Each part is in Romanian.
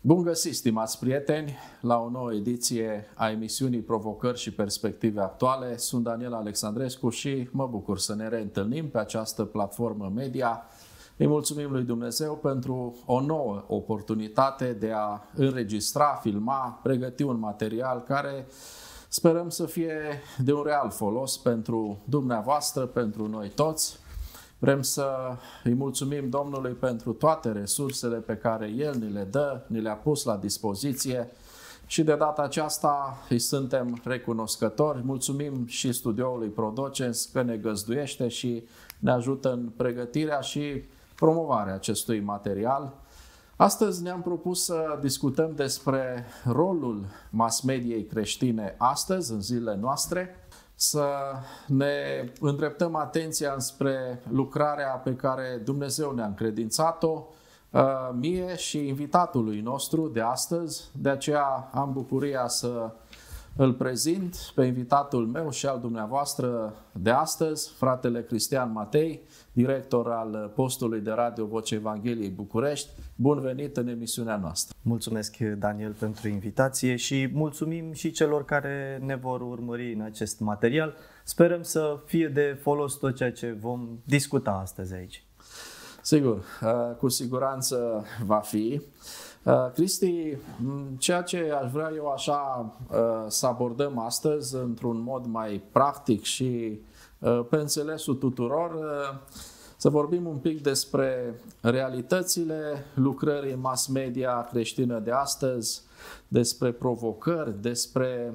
Bun găsit, stimați prieteni, la o nouă ediție a emisiunii Provocări și Perspective Actuale. Sunt Daniel Alexandrescu și mă bucur să ne reîntâlnim pe această platformă media. Îi mulțumim lui Dumnezeu pentru o nouă oportunitate de a înregistra, filma, pregăti un material care sperăm să fie de un real folos pentru dumneavoastră, pentru noi toți. Vrem să îi mulțumim Domnului pentru toate resursele pe care El ni le dă, ni le-a pus la dispoziție și de data aceasta îi suntem recunoscători. Mulțumim și studioului Prodocens că ne găzduiește și ne ajută în pregătirea și promovarea acestui material. Astăzi ne-am propus să discutăm despre rolul mass-mediei creștine astăzi, în zilele noastre, să ne îndreptăm atenția spre lucrarea pe care Dumnezeu ne-a încredințat-o, mie și invitatului nostru de astăzi. De aceea am bucuria să îl prezint pe invitatul meu și al dumneavoastră de astăzi, fratele Cristian Matei, director al postului de radio Vocea Evangheliei București. Bun venit în emisiunea noastră! Mulțumesc, Daniel, pentru invitație și mulțumim și celor care ne vor urmări în acest material. Sperăm să fie de folos tot ceea ce vom discuta astăzi aici. Sigur, cu siguranță va fi. Cristi, ceea ce aș vrea eu așa să abordăm astăzi într-un mod mai practic și pe înțelesul tuturor, să vorbim un pic despre realitățile lucrării mass media creștină de astăzi, despre provocări, despre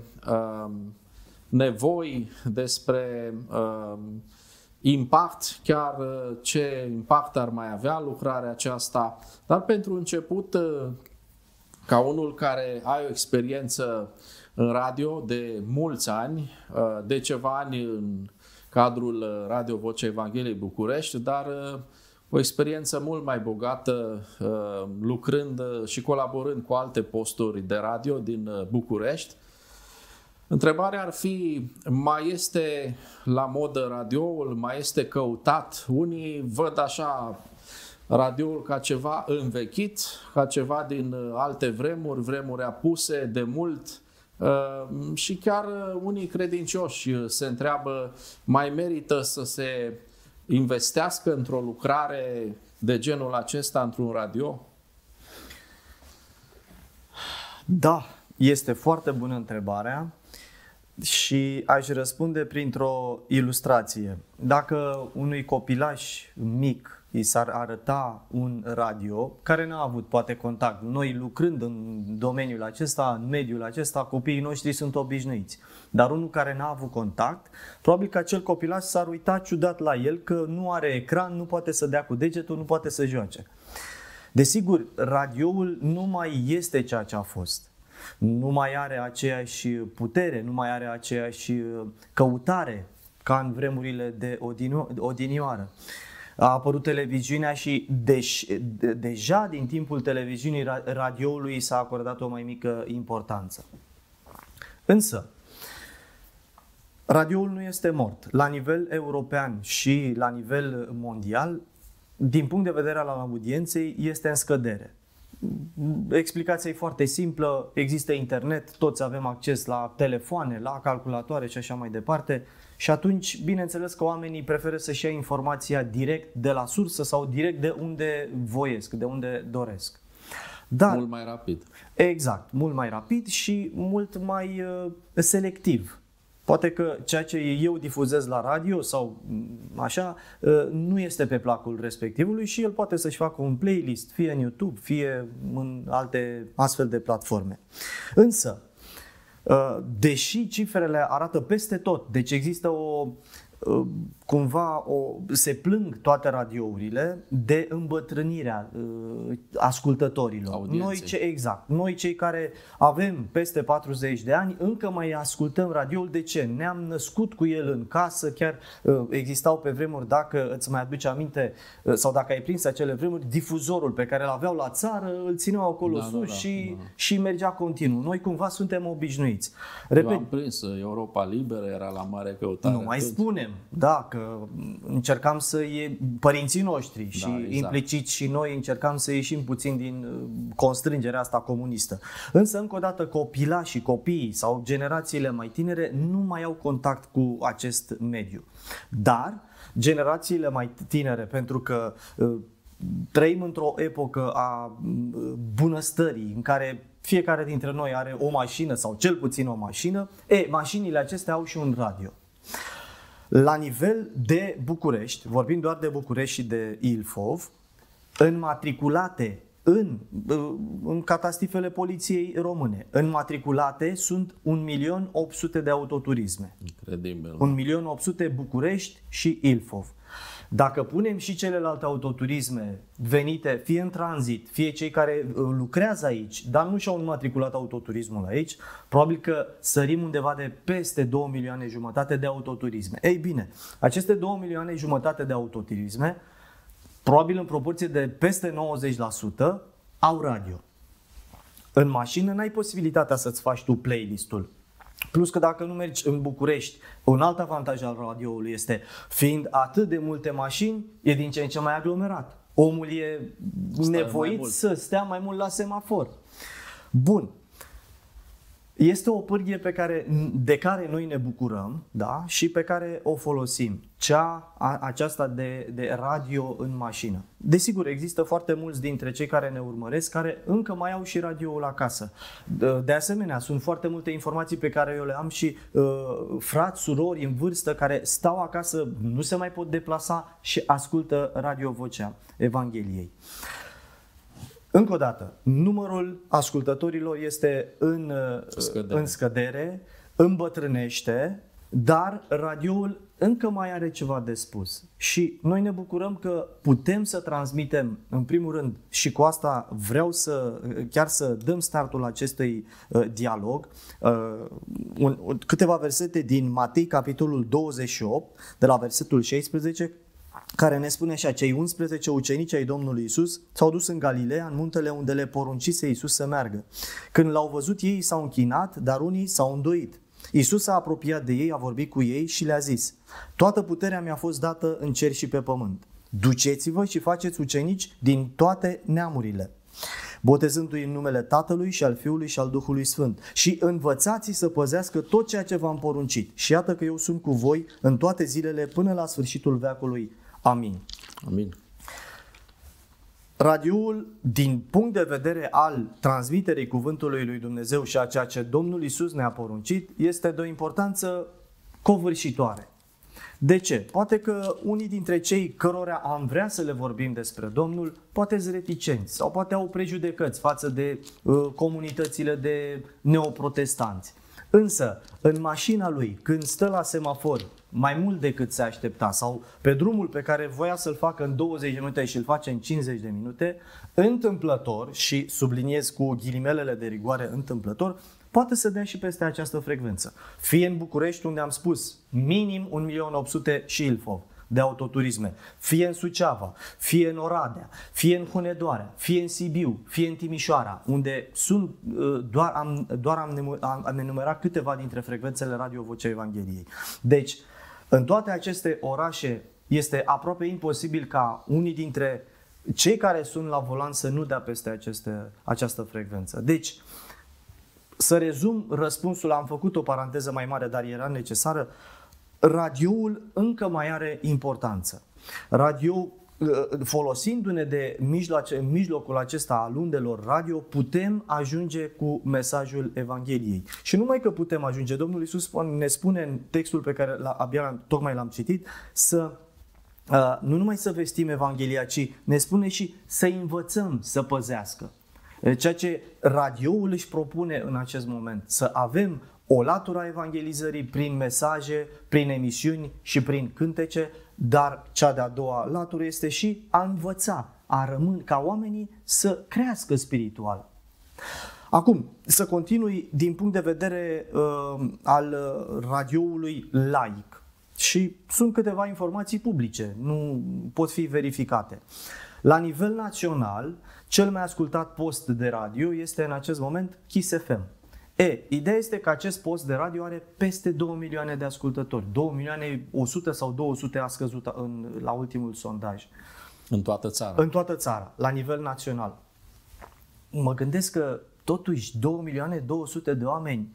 nevoi, despre impact, chiar ce impact ar mai avea lucrarea aceasta. Dar pentru început, ca unul care are o experiență în radio de mulți ani, de ceva ani în cadrul Radio Vocea Evangheliei București, dar o experiență mult mai bogată lucrând și colaborând cu alte posturi de radio din București. Întrebarea ar fi, mai este la modă radioul, mai este căutat? Unii văd așa radioul ca ceva învechit, ca ceva din alte vremuri, vremuri apuse de mult, și chiar unii credincioși se întreabă, mai merită să se investească într-o lucrare de genul acesta într-un radio? Da, este foarte bună întrebarea și aș răspunde printr-o ilustrație. Dacă unui copilaș mic i s-ar arăta un radio care n-a avut poate contact, noi lucrând în domeniul acesta, în mediul acesta, copiii noștri sunt obișnuiți, dar unul care n-a avut contact, probabil că acel copilaș s-ar uita ciudat la el că nu are ecran, nu poate să dea cu degetul, nu poate să joace. Desigur, radioul nu mai este ceea ce a fost. Nu mai are aceeași putere, nu mai are aceeași căutare ca în vremurile de odinioară. A apărut televiziunea și deja din timpul televiziunii radioului s-a acordat o mai mică importanță. Însă, radioul nu este mort. La nivel european și la nivel mondial, din punct de vedere al audienței, este în scădere. Explicația e foarte simplă, există internet, toți avem acces la telefoane, la calculatoare și așa mai departe și atunci, bineînțeles că oamenii preferă să-și ia informația direct de la sursă sau direct de unde voiesc, de unde doresc. Dar, mult mai rapid. Exact, mult mai rapid și mult mai selectiv. Poate că ceea ce eu difuzez la radio sau așa nu este pe placul respectivului și el poate să-și facă un playlist, fie în YouTube, fie în alte astfel de platforme. Însă, deși cifrele arată peste tot, deci există se plâng toate radiourile de îmbătrânirea ascultătorilor. Noi cei care avem peste 40 de ani încă mai ascultăm radioul. De ce? Ne-am născut cu el în casă, chiar existau pe vremuri, dacă îți mai aduci aminte sau dacă ai prins acele vremuri, difuzorul pe care îl aveau la țară, îl țineau acolo și mergea continuu. Noi cumva suntem obișnuiți. Eu am prins Europa Liberă, era la mare căutare. Nu mai spune. spunem, da, că încercam părinții noștri și exact. implicit și noi încercam să ieșim puțin din constrângerea asta comunistă. Însă, încă o dată, copilașii, copiii sau generațiile mai tinere nu mai au contact cu acest mediu. Dar generațiile mai tinere, pentru că trăim într-o epocă a bunăstării în care fiecare dintre noi are o mașină sau cel puțin o mașină, mașinile acestea au și un radio. La nivel de București, vorbim doar de București și de Ilfov, înmatriculate în catastifele poliției române, înmatriculate sunt 1.800.000 de autoturisme. Incredibil. 1.800.000 București și Ilfov. Dacă punem și celelalte autoturisme venite, fie în tranzit, fie cei care lucrează aici, dar nu și-au înmatriculat autoturismul aici, probabil că sărim undeva de peste 2,5 milioane de autoturisme. Ei bine, aceste 2,5 milioane de autoturisme, probabil în proporție de peste 90%, au radio. În mașină n-ai posibilitatea să-ți faci tu playlist-ul. Plus că dacă nu mergi în București, un alt avantaj al radioului este, fiind atât de multe mașini, e din ce în ce mai aglomerat. Omul e nevoit să stea mai mult la semafor. Bun. Este o pârghie de care noi ne bucurăm, da? Și pe care o folosim. Aceasta de radio în mașină. Desigur, există foarte mulți dintre cei care ne urmăresc care încă mai au și radioul acasă. De asemenea, sunt foarte multe informații pe care eu le am și frați, surori în vârstă care stau acasă, nu se mai pot deplasa și ascultă Radio Vocea Evangheliei. Încă o dată, numărul ascultătorilor este în scădere, îmbătrânește, dar radioul încă mai are ceva de spus. Și noi ne bucurăm că putem să transmitem, în primul rând, și cu asta vreau chiar să dăm startul acestui dialog, câteva versete din Matei, capitolul 28, de la versetul 16, care ne spune așa: cei 11 ucenici ai Domnului Iisus s-au dus în Galileea, în muntele unde le poruncise Iisus să meargă. Când l-au văzut, ei s-au închinat, dar unii s-au îndoit. Iisus s-a apropiat de ei, a vorbit cu ei și le-a zis: toată puterea mi-a fost dată în cer și pe pământ. Duceți-vă și faceți ucenici din toate neamurile, botezându-i în numele Tatălui și al Fiului și al Duhului Sfânt și învățați-i să păzească tot ceea ce v-am poruncit. Și iată că eu sunt cu voi în toate zilele până la sfârșitul veacului. Amin. Amin. Radioul, din punct de vedere al transmiterii cuvântului lui Dumnezeu și a ceea ce Domnul Iisus ne-a poruncit, este de o importanță covârșitoare. De ce? Poate că unii dintre cei cărora am vrea să le vorbim despre Domnul, poate sunt reticenți sau poate au prejudecăți față de comunitățile de neoprotestanți. Însă, în mașina lui, când stă la semafor, mai mult decât se aștepta, sau pe drumul pe care voia să-l facă în 20 de minute și îl face în 50 de minute, întâmplător, și subliniez cu ghilimelele de rigoare întâmplător, poate să dea și peste această frecvență. Fie în București, unde am spus, minim 1.800.000 și Ilfov de autoturisme, fie în Suceava, fie în Oradea, fie în Hunedoara, fie în Sibiu, fie în Timișoara, unde sunt, doar am enumerat câteva dintre frecvențele Radio Vocea Evangheliei. Deci, în toate aceste orașe este aproape imposibil ca unii dintre cei care sunt la volan să nu dea peste această frecvență. Deci, să rezum răspunsul, am făcut o paranteză mai mare, dar era necesară. Radioul încă mai are importanță. Radio, folosindu-ne de mijlocul acesta al undelor radio, putem ajunge cu mesajul Evangheliei. Și numai că putem ajunge, Domnul Iisus ne spune în textul pe care tocmai l-am citit, nu numai să vestim Evanghelia, ci ne spune și să învățăm să păzească. Ceea ce radioul își propune în acest moment, să avem o latură a evangelizării prin mesaje, prin emisiuni și prin cântece, dar cea de-a doua latură este și a învăța, a rămâne ca oamenii să crească spiritual. Acum, să continui din punct de vedere al radioului laic. Și sunt câteva informații publice, nu pot fi verificate. La nivel național, cel mai ascultat post de radio este în acest moment Kiss FM. Ideea este că acest post de radio are peste 2 milioane de ascultători. 2 milioane 100 sau 200 a scăzut la ultimul sondaj. În toată țara. În toată țara, la nivel național. Mă gândesc că totuși 2 milioane 200 de oameni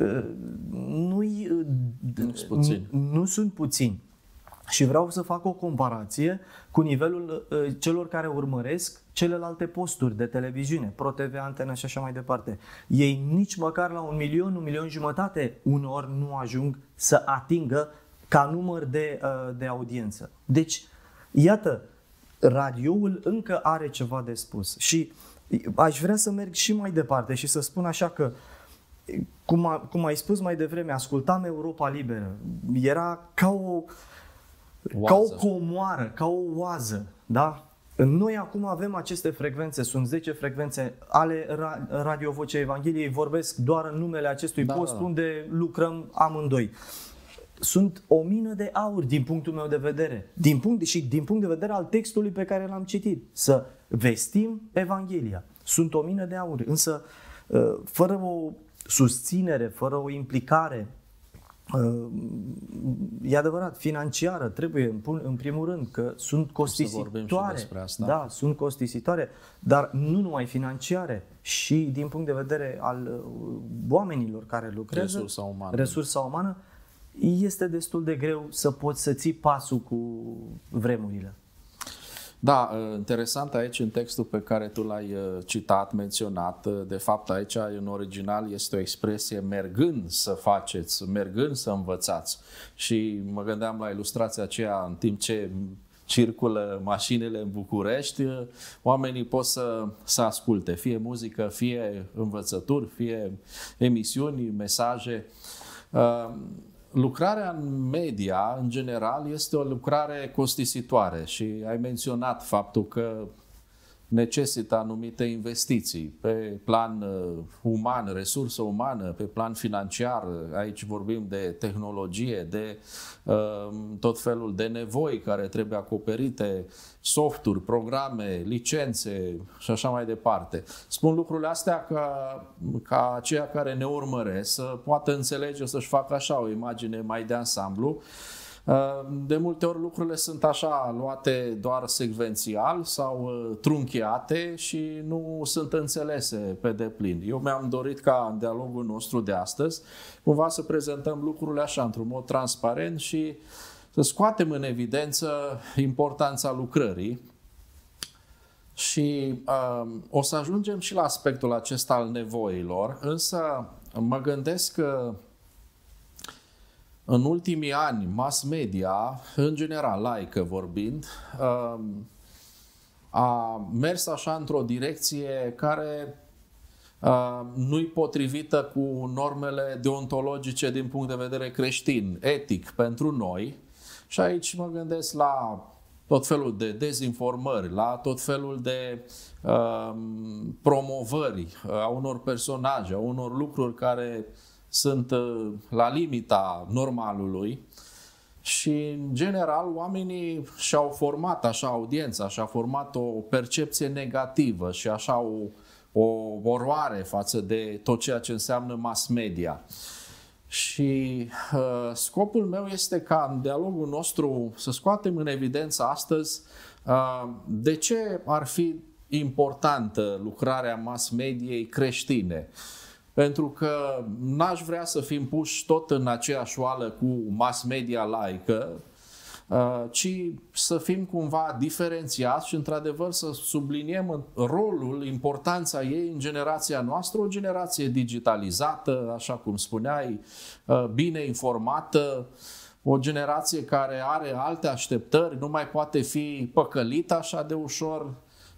nu sunt puțini. Și vreau să fac o comparație cu nivelul celor care urmăresc celelalte posturi de televiziune, ProTV, Antena și așa mai departe. Ei nici măcar la 1 milion, 1 milion jumătate uneori nu ajung să atingă ca număr de audiență. Deci, iată, radioul încă are ceva de spus. Și aș vrea să merg și mai departe și să spun așa că, cum ai spus mai devreme, ascultam Europa Liberă. Era ca o comoară, ca o oază, da? Noi acum avem aceste frecvențe, sunt 10 frecvențe ale Radio Vocea Evangheliei, vorbesc doar în numele acestui post unde lucrăm amândoi. Sunt o mină de aur din punctul meu de vedere, din punct de vedere al textului pe care l-am citit. Să vestim Evanghelia. Sunt o mină de aur, însă fără o susținere, fără o implicare, e adevărat, financiară, trebuie în primul rând, că sunt costisitoare. Da, sunt costisitoare, dar nu numai financiare, și din punct de vedere al oamenilor care lucrează, resursa umană, este destul de greu să poți să ții pasul cu vremurile. Da, interesant aici în textul pe care tu l-ai citat, menționat, de fapt aici în original este o expresie mergând să faceți, mergând să învățați. Și mă gândeam la ilustrația aceea în timp ce circulă mașinile în București, oamenii pot să asculte fie muzică, fie învățături, fie emisiuni, mesaje. Lucrarea în media, în general, este o lucrare costisitoare și ai menționat faptul că necesită anumite investiții pe plan uman, resursă umană, pe plan financiar. Aici vorbim de tehnologie, de tot felul de nevoi care trebuie acoperite, softuri, programe, licențe și așa mai departe. Spun lucrurile astea ca aceia care ne urmăresc să poată înțelege, să-și facă așa o imagine mai de ansamblu. De multe ori lucrurile sunt așa luate doar secvențial sau trunchiate și nu sunt înțelese pe deplin. Eu mi-am dorit ca în dialogul nostru de astăzi cumva să prezentăm lucrurile așa într-un mod transparent și să scoatem în evidență importanța lucrării. Și o să ajungem și la aspectul acesta al nevoilor, însă mă gândesc că în ultimii ani, mass media, în general, laică vorbind, a mers așa într-o direcție care nu-i potrivită cu normele deontologice din punct de vedere creștin, etic pentru noi. Și aici mă gândesc la tot felul de dezinformări, la tot felul de promovări a unor personaje, a unor lucruri care sunt la limita normalului și, în general, oamenii și-au format așa audiența, și-au format o percepție negativă și așa o oroare față de tot ceea ce înseamnă mass media. Și scopul meu este ca în dialogul nostru să scoatem în evidență astăzi de ce ar fi importantă lucrarea mass mediei creștine. Pentru că n-aș vrea să fim puși tot în aceeași oală cu mass media laică, ci să fim cumva diferențiați și într-adevăr să subliniem rolul, importanța ei în generația noastră, o generație digitalizată, așa cum spuneai, bine informată, o generație care are alte așteptări, nu mai poate fi păcălită așa de ușor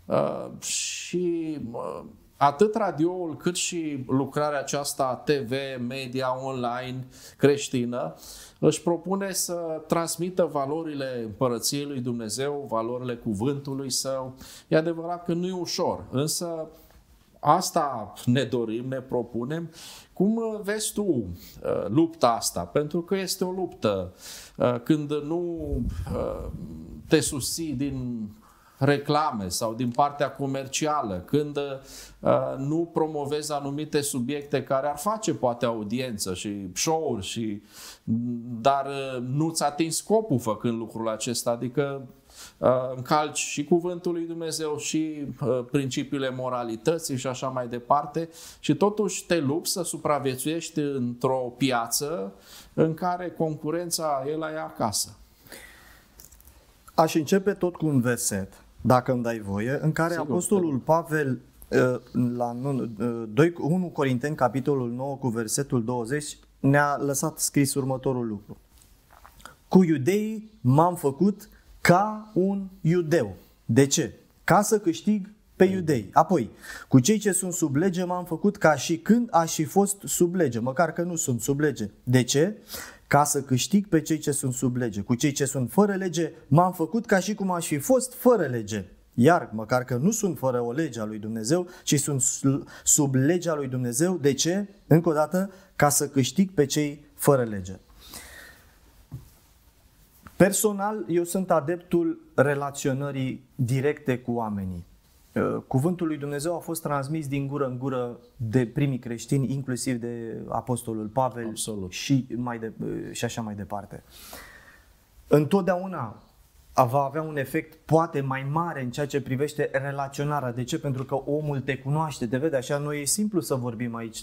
și atât radioul cât și lucrarea aceasta TV, media, online, creștină, își propune să transmită valorile Împărăției lui Dumnezeu, valorile cuvântului Său. E adevărat că nu e ușor, însă asta ne dorim, ne propunem. Cum vezi tu lupta asta? Pentru că este o luptă. Când nu te susții din reclame sau din partea comercială, când nu promovezi anumite subiecte care ar face poate audiență și show-uri, dar nu-ți atingi scopul făcând lucrul acesta, adică încalci și cuvântul lui Dumnezeu și principiile moralității și așa mai departe și totuși te lupți să supraviețuiești într-o piață în care concurența e la ea acasă. Aș începe tot cu un verset, dacă îmi dai voie, în care Sigur, Apostolul Pavel, la 1 Corinteni, capitolul 9, cu versetul 20, ne-a lăsat scris următorul lucru. Cu iudeii m-am făcut ca un iudeu. De ce? Ca să câștig pe iudei. Apoi, cu cei ce sunt sub lege m-am făcut ca și când aș fi fost sub lege, măcar că nu sunt sub lege. De ce? Ca să câștig pe cei ce sunt sub lege. Cu cei ce sunt fără lege m-am făcut ca și cum aș fi fost fără lege. Iar, măcar că nu sunt fără o lege a lui Dumnezeu, ci sunt sub legea lui Dumnezeu. De ce? Încă o dată, ca să câștig pe cei fără lege. Personal, eu sunt adeptul relaționării directe cu oamenii. Cuvântul lui Dumnezeu a fost transmis din gură în gură de primii creștini, inclusiv de Apostolul Pavel. Absolut. Și așa mai departe. Întotdeauna va avea un efect poate mai mare în ceea ce privește relaționarea. De ce? Pentru că omul te cunoaște, te vede. Așa noi e simplu să vorbim aici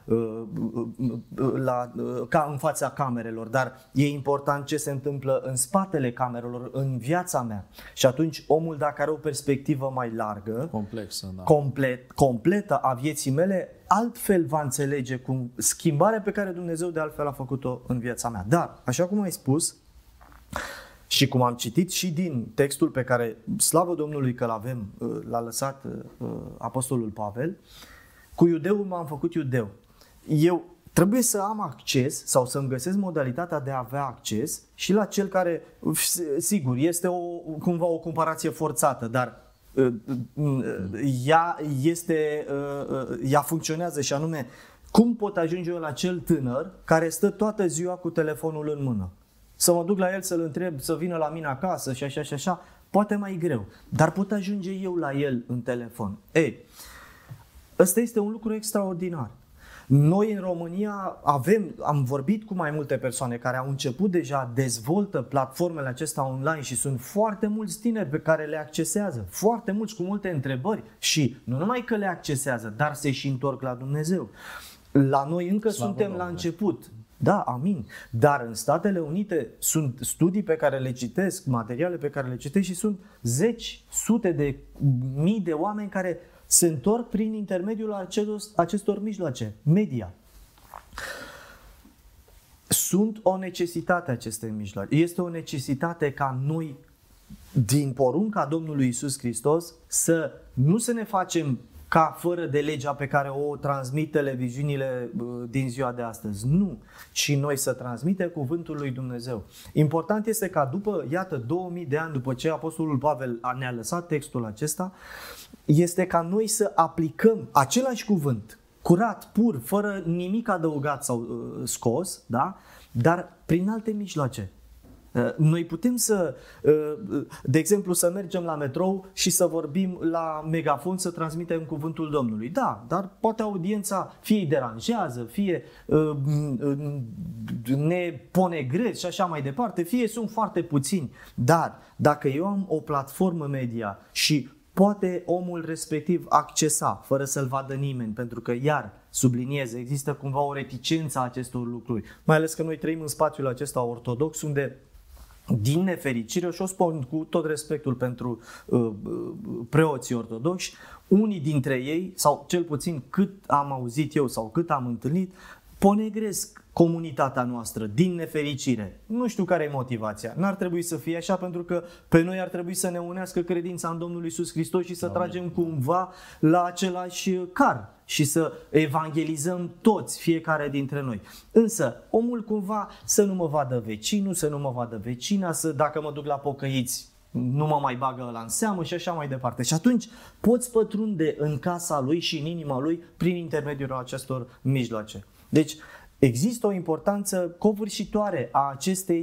ca în fața camerelor, dar e important ce se întâmplă în spatele camerelor, în viața mea. Și atunci omul, dacă are o perspectivă mai largă, complexă, da, completă a vieții mele, altfel va înțelege cum schimbarea pe care Dumnezeu de altfel a făcut-o în viața mea. Dar, așa cum ai spus, și cum am citit și din textul pe care, slavă Domnului că l-avem, l-a lăsat Apostolul Pavel, cu iudeul m-am făcut iudeu. Eu trebuie să am acces sau să-mi găsesc modalitatea de a avea acces și la cel care, sigur, este cumva o comparație forțată, dar ea funcționează și anume, cum pot ajunge eu la cel tânăr care stă toată ziua cu telefonul în mână? Să mă duc la el să-l întreb să vină la mine acasă și așa și așa, poate mai greu. Dar pot ajunge eu la el în telefon. Ei, ăsta este un lucru extraordinar. Noi în România am vorbit cu mai multe persoane care au început deja, dezvoltă platformele acestea online și sunt foarte mulți tineri pe care le accesează. Foarte mulți cu multe întrebări și nu numai că le accesează, dar se și întorc la Dumnezeu. La noi încă suntem la început. Da, amin. Dar în Statele Unite sunt studii pe care le citesc, materiale pe care le citesc și sunt zeci, sute de mii de oameni care se întorc prin intermediul acestor mijloace, media. Sunt o necesitate aceste mijloace. Este o necesitate ca noi, din porunca Domnului Iisus Hristos, nu să ne facem ca fără de legea pe care o transmit televiziunile din ziua de astăzi. Nu, ci noi să transmitem cuvântul lui Dumnezeu. Important este ca după, iată, 2000 de ani după ce Apostolul Pavel ne-a lăsat textul acesta, este ca noi să aplicăm același cuvânt, curat, pur, fără nimic adăugat sau scos, da? Dar prin alte mijloace. Noi putem de exemplu, să mergem la metrou și să vorbim la megafon, să transmitem cuvântul Domnului. Da, dar poate audiența fie îi deranjează, fie ne pune greș și așa mai departe, fie sunt foarte puțini. Dar dacă eu am o platformă media și poate omul respectiv accesa fără să-l vadă nimeni, pentru că, iar subliniez, există cumva o reticență a acestor lucruri, mai ales că noi trăim în spațiul acesta ortodox, unde din nefericire, și o spun cu tot respectul pentru preoții ortodoxi, unii dintre ei, sau cel puțin cât am auzit eu sau cât am întâlnit, ponegresc comunitatea noastră din nefericire. Nu știu care e motivația. N-ar trebui să fie așa, pentru că pe noi ar trebui să ne unească credința în Domnul Iisus Hristos și să tragem cumva la același car și să evangelizăm toți, fiecare dintre noi. Însă, omul cumva să nu mă vadă vecinul, să nu mă vadă vecina, să dacă mă duc la pocăiți, nu mă mai bagă ăla în seamă și așa mai departe. Și atunci poți pătrunde în casa lui și în inima lui prin intermediul acestor mijloace. Deci, există o importanță covârșitoare a acestei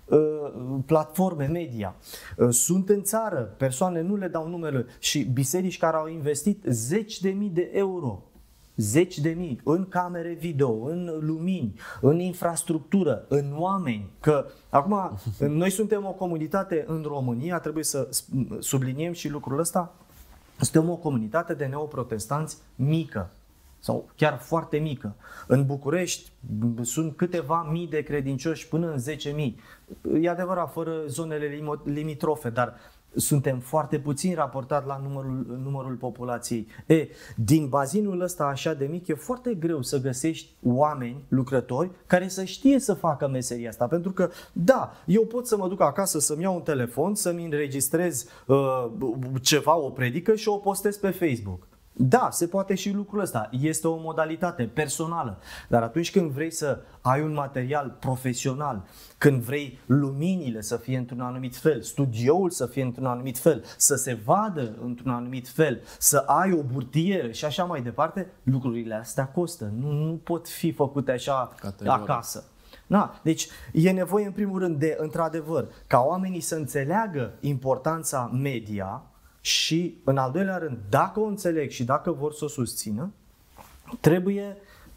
platforme media. Sunt în țară, persoane, nu le dau numele, și biserici care au investit 10.000 de euro. 10.000 în camere video, în lumini, în infrastructură, în oameni. Că acum noi suntem o comunitate în România, trebuie să subliniem și lucrul ăsta. Suntem o comunitate de neoprotestanți mică sau chiar foarte mică. În București sunt câteva mii de credincioși până în 10.000. E adevărat, fără zonele limitrofe, dar suntem foarte puțini raportat la numărul populației. Din bazinul ăsta așa de mic e foarte greu să găsești oameni, lucrători, care să știe să facă meseria asta. Pentru că, da, eu pot să mă duc acasă să-mi iau un telefon, să-mi înregistrez ceva, o predică și o postez pe Facebook. Da, se poate și lucrul ăsta. Este o modalitate personală. Dar atunci când vrei să ai un material profesional, când vrei luminile să fie într-un anumit fel, studioul să fie într-un anumit fel, să se vadă într-un anumit fel, să ai o burtieră și așa mai departe, lucrurile astea costă. Nu pot fi făcute așa acasă. Da, deci e nevoie în primul rând de, într-adevăr, ca oamenii să înțeleagă importanța media. Și, în al doilea rând, dacă o înțeleg și dacă vor să o susțină, trebuie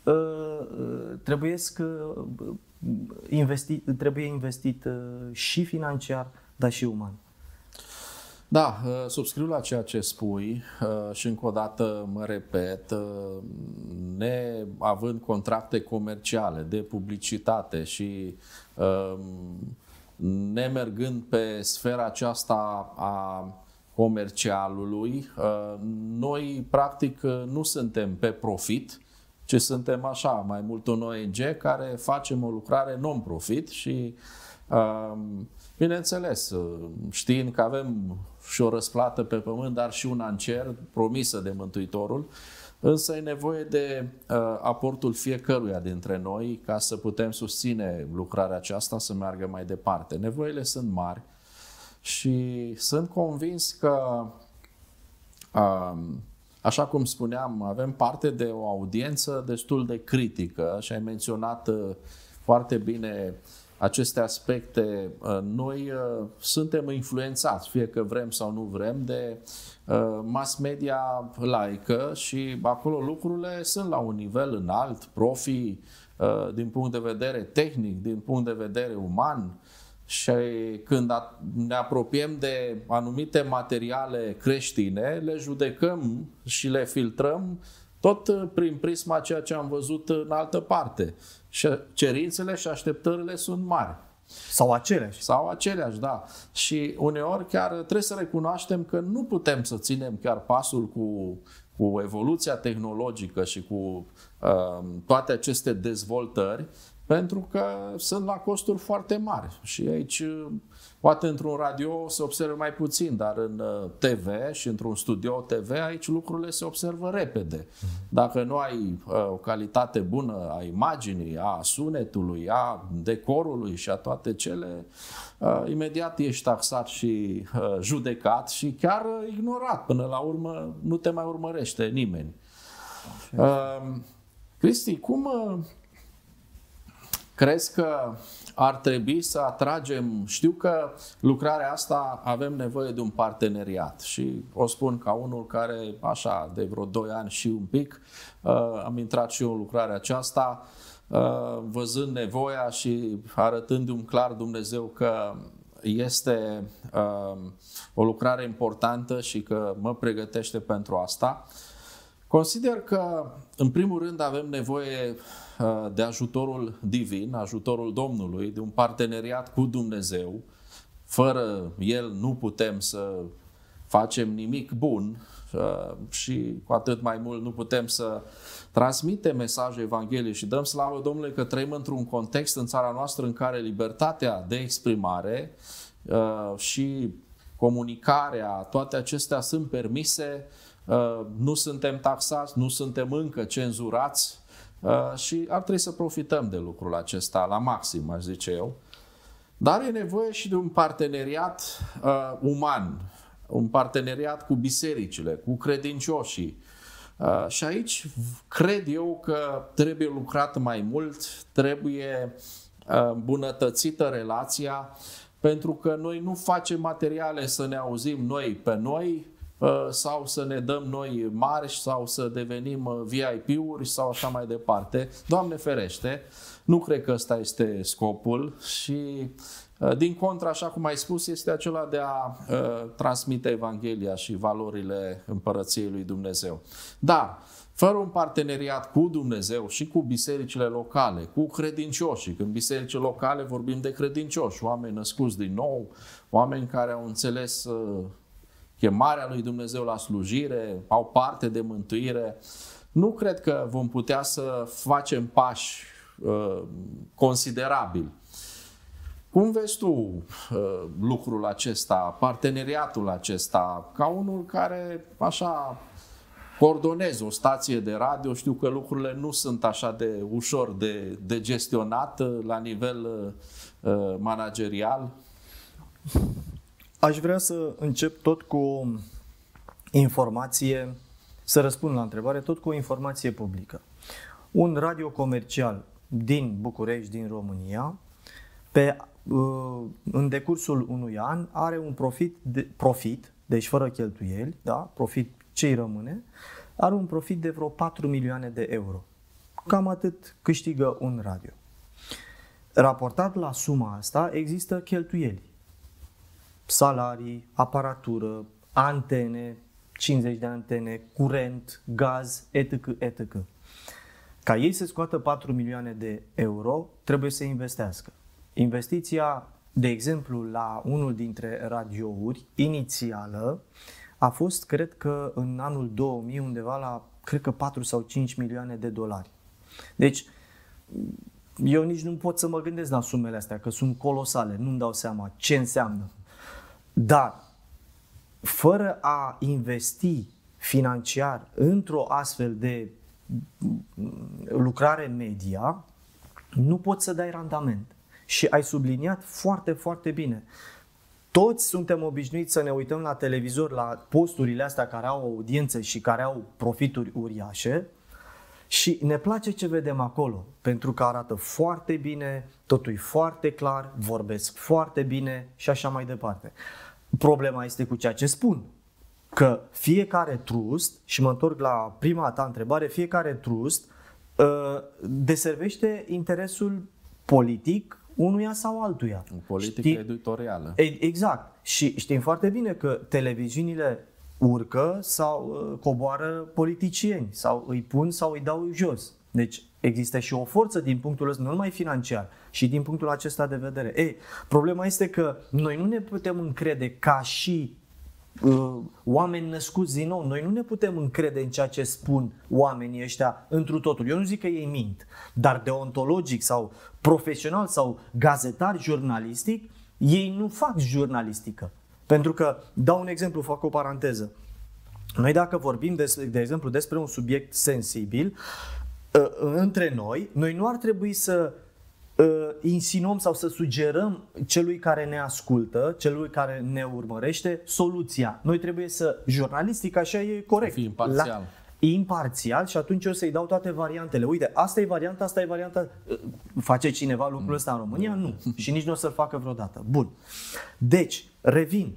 investit și financiar, dar și uman. Da, subscriu la ceea ce spui și încă o dată mă repet, neavând contracte comerciale de publicitate și nemergând pe sfera aceasta a comercialului, noi practic nu suntem pe profit, ci suntem așa, mai mult un ONG care facem o lucrare non-profit și bineînțeles, știind că avem și o răsplată pe pământ, dar și una în cer, promisă de Mântuitorul, însă e nevoie de aportul fiecăruia dintre noi ca să putem susține lucrarea aceasta să meargă mai departe. Nevoile sunt mari. Și sunt convins că, așa cum spuneam, avem parte de o audiență destul de critică și ai menționat foarte bine aceste aspecte. Noi suntem influențați, fie că vrem sau nu vrem, de mass media laică și acolo lucrurile sunt la un nivel înalt, profi, din punct de vedere tehnic, din punct de vedere uman. Și când ne apropiem de anumite materiale creștine, le judecăm și le filtrăm tot prin prisma ceea ce am văzut în altă parte. Și cerințele și așteptările sunt mari. Sau aceleași, da. Și uneori chiar trebuie să recunoaștem că nu putem să ținem chiar pasul cu evoluția tehnologică și cu toate aceste dezvoltări, pentru că sunt la costuri foarte mari. Și aici, poate într-un radio se observă mai puțin, dar în TV și într-un studio TV, aici lucrurile se observă repede. Dacă nu ai o calitate bună a imaginii, a sunetului, a decorului și a toate cele, imediat ești taxat și judecat și chiar ignorat. Până la urmă nu te mai urmărește nimeni. Cristi, cum crezi că ar trebui să atragem? Știu că lucrarea asta avem nevoie de un parteneriat și o spun ca unul care, așa, de vreo 2 ani și un pic, am intrat și eu în lucrarea aceasta, văzând nevoia și arătându-mi clar Dumnezeu că este o lucrare importantă și că mă pregătește pentru asta. Consider că, în primul rând, avem nevoie de ajutorul divin, ajutorul Domnului, de un parteneriat cu Dumnezeu. Fără El nu putem să facem nimic bun și cu atât mai mult nu putem să transmitem mesajul Evangheliei și dăm slavă Domnului că trăim într-un context în țara noastră în care libertatea de exprimare și comunicarea, toate acestea sunt permise. Nu suntem taxați, nu suntem încă cenzurați și ar trebui să profităm de lucrul acesta la maxim, aș zice eu. Dar e nevoie și de un parteneriat uman, un parteneriat cu bisericile, cu credincioșii. Și aici cred eu că trebuie lucrat mai mult, trebuie îmbunătățită relația, pentru că noi nu facem materiale să ne auzim noi pe noi sau să ne dăm noi mari sau să devenim VIP-uri sau așa mai departe. Doamne ferește, nu cred că ăsta este scopul și din contră, așa cum ai spus, este acela de a transmite Evanghelia și valorile Împărăției lui Dumnezeu. Dar fără un parteneriat cu Dumnezeu și cu bisericile locale, cu credincioșii, când bisericile locale vorbim de credincioși, oameni născuți din nou, oameni care au înțeles chemarea lui Dumnezeu la slujire, au parte de mântuire, nu cred că vom putea să facem pași considerabili. Cum vezi tu lucrul acesta, parteneriatul acesta, ca unul care așa coordonezi o stație de radio? Știu că lucrurile nu sunt așa de ușor de gestionat la nivel managerial. Aș vrea să încep tot cu informație, să răspund la întrebare, tot cu o informație publică. Un radio comercial din București, din România, în decursul unui an are un profit, deci fără cheltuieli, da? Profit ce-i rămâne, are un profit de vreo 4 milioane de euro. Cam atât câștigă un radio. Raportat la suma asta există cheltuieli. Salarii, aparatură, antene, 50 de antene, curent, gaz, etc., etc. Ca ei să scoată 4 milioane de euro, trebuie să investească. Investiția, de exemplu, la unul dintre radiouri, inițială, a fost, cred că, în anul 2000, undeva la, cred că 4 sau 5 milioane de dolari. Deci, eu nici nu pot să mă gândesc la sumele astea, că sunt colosale, nu-mi dau seama ce înseamnă. Dar, fără a investi financiar într-o astfel de lucrare media, nu poți să dai randament. Și ai subliniat foarte, foarte bine. Toți suntem obișnuiți să ne uităm la televizor, la posturile astea care au audiențe și care au profituri uriașe și ne place ce vedem acolo, pentru că arată foarte bine, totul e foarte clar, vorbesc foarte bine și așa mai departe. Problema este cu ceea ce spun, că fiecare trust, și mă întorc la prima ta întrebare, fiecare trust deservește interesul politic unuia sau altuia. Politică editorială. Exact. Și știm foarte bine că televiziunile urcă sau coboară politicieni, sau îi pun sau îi dau jos. Deci există și o forță din punctul ăsta, nu numai financiar, și din punctul acesta de vedere. Problema este că noi nu ne putem încrede ca și oameni născuți din nou. Noi nu ne putem încrede în ceea ce spun oamenii ăștia întru totul. Eu nu zic că ei mint, dar deontologic sau profesional sau gazetar jurnalistic, ei nu fac jurnalistică. Pentru că, dau un exemplu, fac o paranteză. Noi dacă vorbim, de exemplu, despre un subiect sensibil, între noi nu ar trebui să insinuăm sau să sugerăm celui care ne ascultă, celui care ne urmărește, soluția. Noi trebuie să, jurnalistic, așa e corect. Fii imparțial. Imparțial și atunci eu să-i dau toate variantele. Uite, asta e varianta, asta e varianta. Face cineva lucrul ăsta în România? Nu. Și nici nu o să-l facă vreodată. Bun. Deci, revin.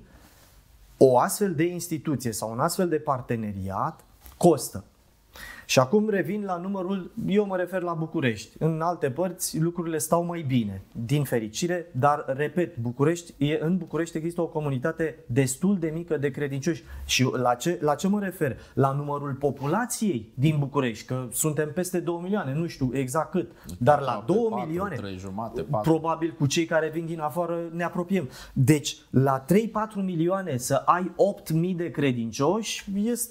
O astfel de instituție sau un astfel de parteneriat costă. Și acum revin la numărul, eu mă refer la București. În alte părți lucrurile stau mai bine, din fericire, dar, repet, în București există o comunitate destul de mică de credincioși. Și la ce mă refer? La numărul populației din București, că suntem peste 2 milioane, nu știu exact cât, dar la 2 milioane, 4. probabil cu cei care vin din afară ne apropiem. Deci, la 3-4 milioane să ai 8.000 de credincioși,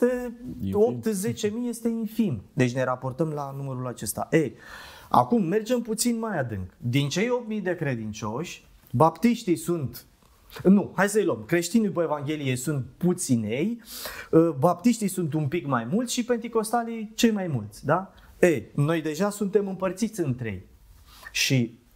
8-10.000 este infim. Deci ne raportăm la numărul acesta. Acum mergem puțin mai adânc. Din cei 8.000 de credincioși, baptiștii sunt... Nu, hai să-i luăm. Creștinii după Evanghelie sunt puținei, baptiștii sunt un pic mai mulți și penticostalii cei mai mulți. Da? Noi deja suntem împărțiți în 3. Și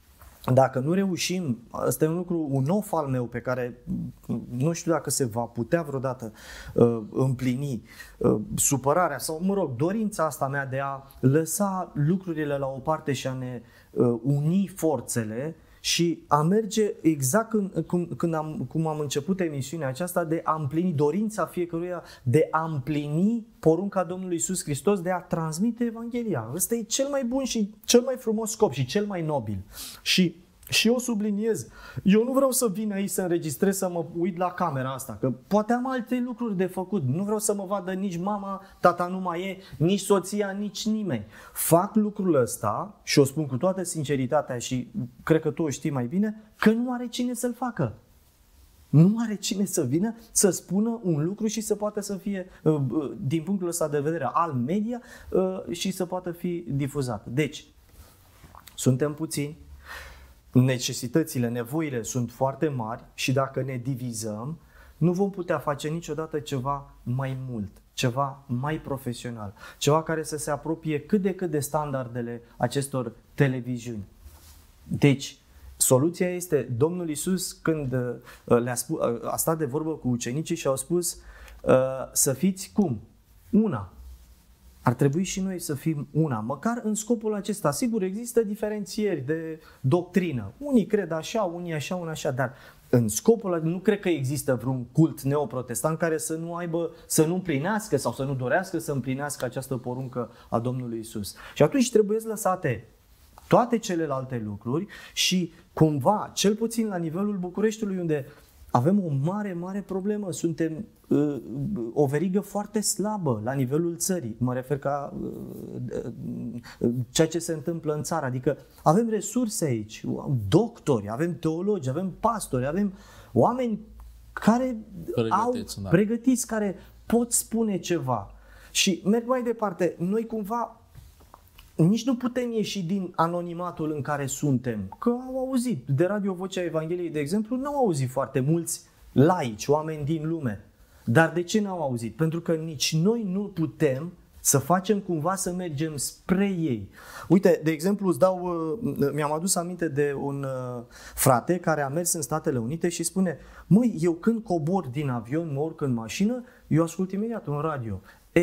dacă nu reușim, ăsta e un of al meu pe care nu știu dacă se va putea vreodată împlini, supărarea sau, mă rog, dorința asta mea de a lăsa lucrurile la o parte și a ne uni forțele și a merge exact cum am început emisiunea aceasta, de a împlini dorința fiecăruia de a împlini porunca Domnului Iisus Hristos de a transmite Evanghelia. Ăsta e cel mai bun și cel mai frumos scop și cel mai nobil. Și eu subliniez, eu nu vreau să vin aici să înregistrez, să mă uit la camera asta, că poate am alte lucruri de făcut. Nu vreau să mă vadă nici mama, tata nu mai e, nici soția, nici nimeni. Fac lucrul ăsta și o spun cu toată sinceritatea și cred că tu o știi mai bine, că nu are cine să-l facă. Nu are cine să vină să spună un lucru și să poată să fie, din punctul ăsta de vedere al media, și să poată fi difuzat. Deci, suntem puțini, necesitățile, nevoile sunt foarte mari și dacă ne divizăm, nu vom putea face niciodată ceva mai mult, ceva mai profesional, ceva care să se apropie cât de cât de standardele acestor televiziuni. Deci, soluția este, Domnul Iisus, când a stat de vorbă cu ucenicii și au spus să fiți cum? Una. Ar trebui și noi să fim una, măcar în scopul acesta. Sigur, există diferențieri de doctrină. Unii cred așa, unii așa, unii așa, dar în scopul ăla nu cred că există vreun cult neoprotestant care să nu aibă, să nu împlinească sau să nu dorească să împlinească această poruncă a Domnului Iisus. Și atunci trebuie lăsate toate celelalte lucruri și cumva, cel puțin la nivelul Bucureștiului, unde avem o mare, mare problemă, suntem o verigă foarte slabă la nivelul țării, mă refer ca ceea ce se întâmplă în țară, adică avem resurse aici, doctori, avem teologi, avem pastori, avem oameni care pregătiți, care pot spune ceva. Și merg mai departe, noi cumva nici nu putem ieși din anonimatul în care suntem. Că au auzit de Radio Vocea Evangheliei, de exemplu, n-au auzit foarte mulți laici, oameni din lume. Dar de ce n-au auzit? Pentru că nici noi nu putem să facem cumva să mergem spre ei. Uite, de exemplu, mi-am adus aminte de un frate care a mers în Statele Unite și spune: măi, eu când cobor din avion, mă urc în mașină, eu ascult imediat un radio.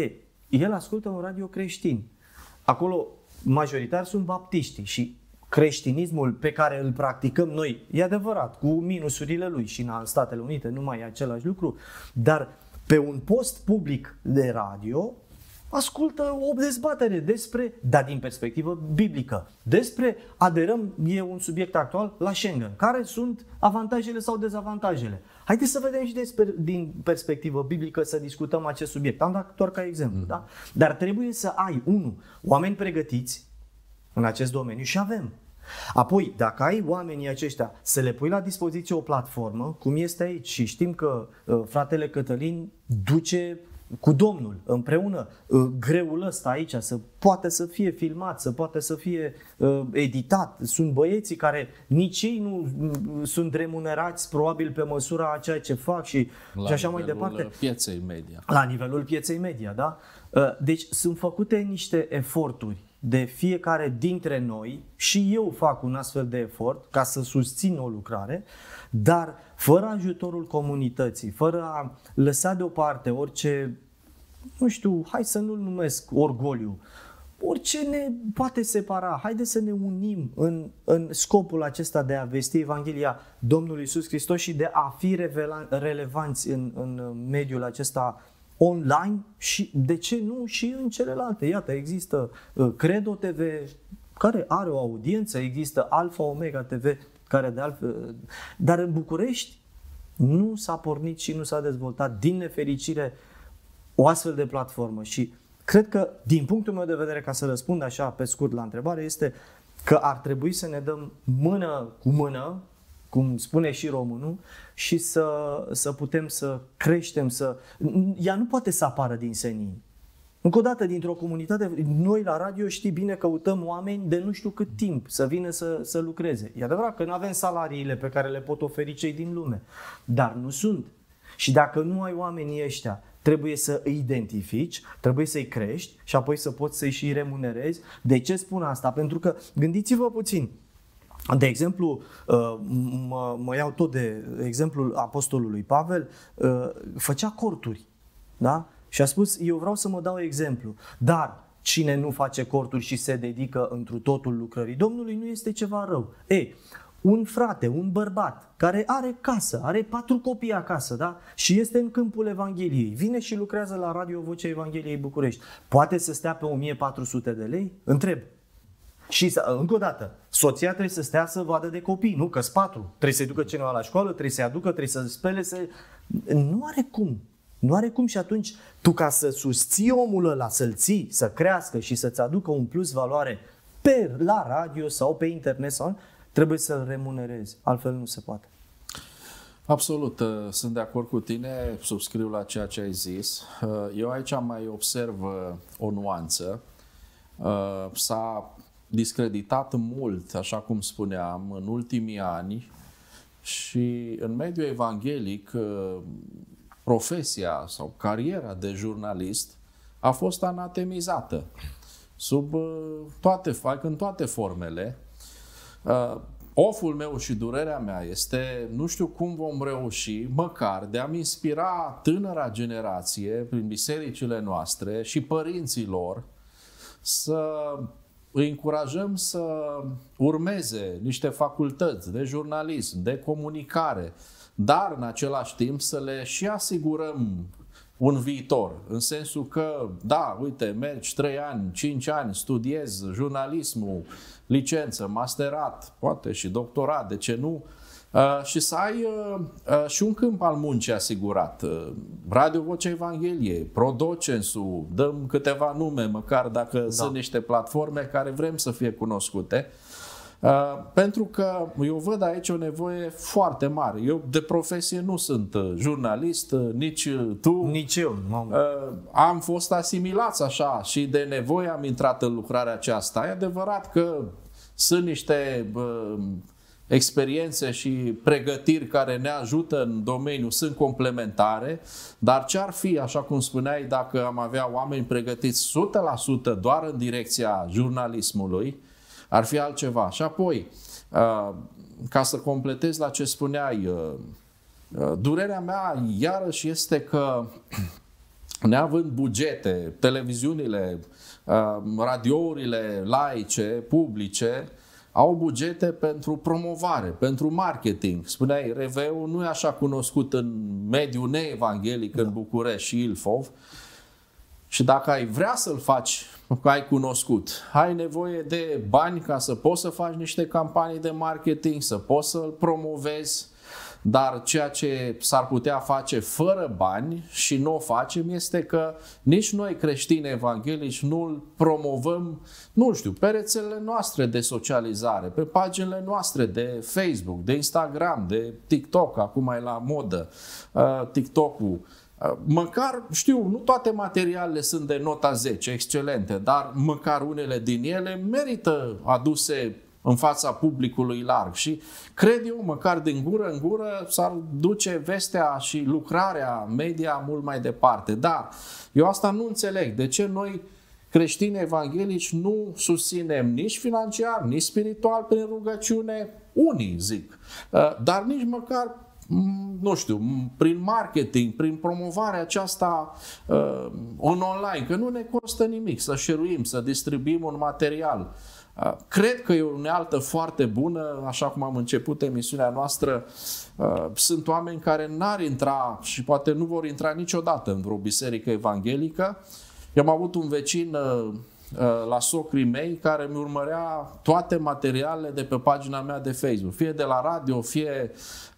El ascultă un radio creștin. Acolo majoritar sunt baptiștii și creștinismul pe care îl practicăm noi, e adevărat, cu minusurile lui, și în Statele Unite nu mai e același lucru, dar pe un post public de radio ascultă o dezbatere dar din perspectivă biblică, despre aderăm, e un subiect actual, la Schengen. Care sunt avantajele sau dezavantajele? Haideți să vedem și din perspectivă biblică să discutăm acest subiect. Am dat doar ca exemplu, da? Dar trebuie să ai, oameni pregătiți în acest domeniu și avem. Apoi, dacă ai oamenii aceștia, să le pui la dispoziție o platformă, cum este aici, și știm că fratele Cătălin duce cu Domnul împreună greul ăsta aici, să poate să fie filmat, să poate să fie editat. Sunt băieții care nici ei nu sunt remunerați probabil pe măsura a ceea ce fac și așa mai departe. La pieței media. La nivelul pieței media, da? Deci sunt făcute niște eforturi de fiecare dintre noi și eu fac un astfel de efort ca să susțin o lucrare, dar fără ajutorul comunității, fără a lăsa deoparte orice, nu știu, hai să nu-l numesc orgoliu, orice ne poate separa, haideți să ne unim în scopul acesta de a vesti Evanghelia Domnului Iisus Hristos și de a fi relevanți în mediul acesta online și, de ce nu, și în celelalte. Iată, există Credo TV, care are o audiență, există Alfa Omega TV, care de altfel... Dar în București nu s-a pornit și nu s-a dezvoltat, din nefericire, o astfel de platformă. Și cred că, din punctul meu de vedere, ca să răspund așa pe scurt la întrebare, este că ar trebui să ne dăm mână cu mână, cum spune și românul, și să putem să creștem, ea nu poate să apară din senin. Încă o dată, dintr-o comunitate, noi la radio, știi bine, căutăm oameni de nu știu cât timp să vină să lucreze. E adevărat că nu avem salariile pe care le pot oferi cei din lume, dar nu sunt. Și dacă nu ai oamenii ăștia, trebuie să îi identifici, trebuie să-i crești și apoi să poți să-i și remunerezi. De ce spun asta? Pentru că, gândiți-vă puțin, De exemplu, mă iau tot de exemplul apostolului Pavel, făcea corturi, da? Și a spus, eu vreau să mă dau exemplu, dar cine nu face corturi și se dedică întru totul lucrării Domnului nu este ceva rău. Un frate, un bărbat care are casă, are 4 copii acasă, da? Și este în câmpul Evangheliei, vine și lucrează la Radio Vocea Evangheliei București, poate să stea pe 1400 de lei? Întreb. Și încă o dată, soția trebuie să stea să vadă de copii, nu? Că-s 4. Trebuie să-i ducă cineva la școală, trebuie să-i aducă, trebuie să spele, Nu are cum. Nu are cum și atunci tu ca să susții omul ăla, să-l ții, să crească și să-ți aducă un plus valoare la radio sau pe internet, trebuie să-l remunerezi. Altfel nu se poate. Absolut, sunt de acord cu tine, subscriu la ceea ce ai zis. Eu aici mai observ o nuanță. S-a discreditat mult, așa cum spuneam, în ultimii ani și în mediul evanghelic profesia sau cariera de jurnalist a fost anatemizată în toate formele. Oful meu și durerea mea este, nu știu cum vom reuși, măcar de a-mi inspira tânăra generație prin bisericile noastre și părinții lor să îi încurajăm să urmeze niște facultăți de jurnalism, de comunicare, dar în același timp să le și asigurăm un viitor, în sensul că, da, uite, mergi 3 ani, 5 ani, studiezi jurnalismul, licență, masterat, poate și doctorat, de ce nu, și să ai și un câmp al muncii asigurat. Radio Vocea Evangheliei, Prodocensul, dăm câteva nume, măcar dacă sunt niște platforme care vrem să fie cunoscute. Pentru că eu văd aici o nevoie foarte mare. Eu de profesie nu sunt jurnalist, nici tu. Nici eu. Am fost asimilați așa și de nevoie am intrat în lucrarea aceasta. E adevărat că sunt niște experiențe și pregătiri care ne ajută în domeniu, sunt complementare, dar ce-ar fi, așa cum spuneai, dacă am avea oameni pregătiți 100% doar în direcția jurnalismului, ar fi altceva. Și apoi, ca să completez la ce spuneai, durerea mea iarăși este că neavând bugete, televiziunile, radiourile laice, publice, au bugete pentru promovare, pentru marketing. Spuneai, RV-ul nu e așa cunoscut în mediul neevanghelic în București și Ilfov. Și dacă ai vrea să-l faci, că ai cunoscut, ai nevoie de bani ca să poți să faci niște campanii de marketing, să poți să-l promovezi, dar ceea ce s-ar putea face fără bani și nu o facem este că nici noi creștini evanghelici nu-l promovăm, nu știu, pe rețelele noastre de socializare, pe paginile noastre de Facebook, de Instagram, de TikTok, acum e la modă TikTok-ul. Măcar, știu, nu toate materialele sunt de nota 10, excelente, dar măcar unele din ele merită aduse în fața publicului larg și cred eu, măcar din gură în gură, s-ar duce vestea și lucrarea media mult mai departe. Dar eu asta nu înțeleg. De ce noi, creștini evanghelici, nu susținem nici financiar, nici spiritual prin rugăciune, unii zic, dar nici măcar, nu știu, prin marketing, prin promovarea aceasta în online, că nu ne costă nimic să share-uim, să distribuim un material. Cred că e o unealtă foarte bună, așa cum am început emisiunea noastră. Sunt oameni care n-ar intra și poate nu vor intra niciodată în vreo biserică evanghelică. Eu am avut un vecin la socrii mei care mi urmărea toate materialele de pe pagina mea de Facebook, fie de la radio, fie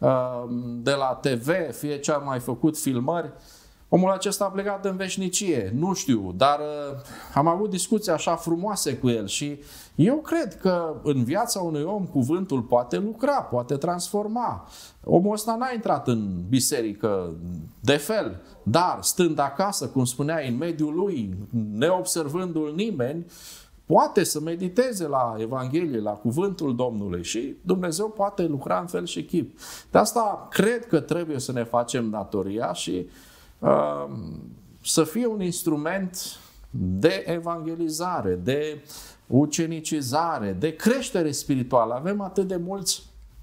de la TV, fie ce am mai făcut filmări. Omul acesta a plecat în veșnicie, nu știu, dar am avut discuții așa frumoase cu el și eu cred că în viața unui om cuvântul poate lucra, poate transforma. Omul ăsta n-a intrat în biserică de fel, dar stând acasă, cum spuneai, în mediul lui, neobservându-l nimeni, poate să mediteze la Evanghelie, la cuvântul Domnului și Dumnezeu poate lucra în fel și chip. De asta cred că trebuie să ne facem datoria și să fie un instrument de evangelizare, de ucenicizare, de creștere spirituală. Avem atât de mulți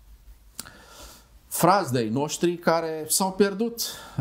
frați de-ai noștri care s-au pierdut,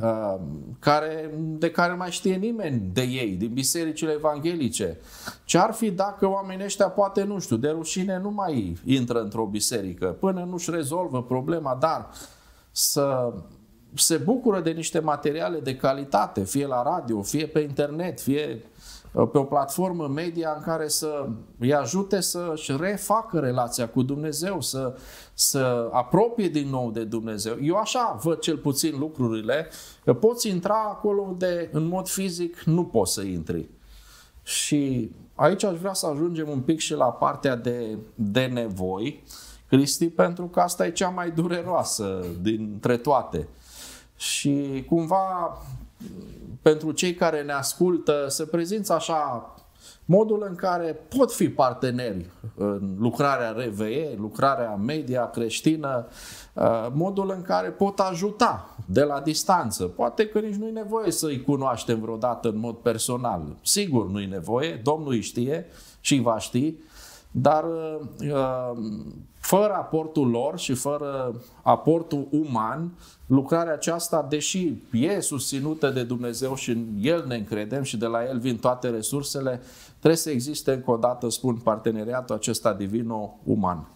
de care nu mai știe nimeni de ei, din bisericile evanghelice. Ce-ar fi dacă oamenii ăștia, poate, nu știu, de rușine nu mai intră într-o biserică, până nu-și rezolvă problema, dar să se bucură de niște materiale de calitate, fie la radio, fie pe internet, fie pe o platformă media în care să îi ajute să-și refacă relația cu Dumnezeu, să apropie din nou de Dumnezeu. Eu așa văd cel puțin lucrurile, că poți intra acolo unde în mod fizic nu poți să intri. Și aici aș vrea să ajungem un pic și la partea de nevoi, Cristi, pentru că asta e cea mai dureroasă dintre toate. Și cumva, pentru cei care ne ascultă, să prezinți așa modul în care pot fi parteneri în lucrarea RVE, lucrarea media creștină, modul în care pot ajuta de la distanță. Poate că nici nu-i nevoie să-i cunoaștem vreodată în mod personal. Sigur nu-i nevoie, Domnul îi știe și îi va ști, dar fără aportul lor și fără aportul uman, lucrarea aceasta, deși e susținută de Dumnezeu și în El ne încredem și de la El vin toate resursele, trebuie să existe, încă o dată spun, parteneriatul acesta divino-uman.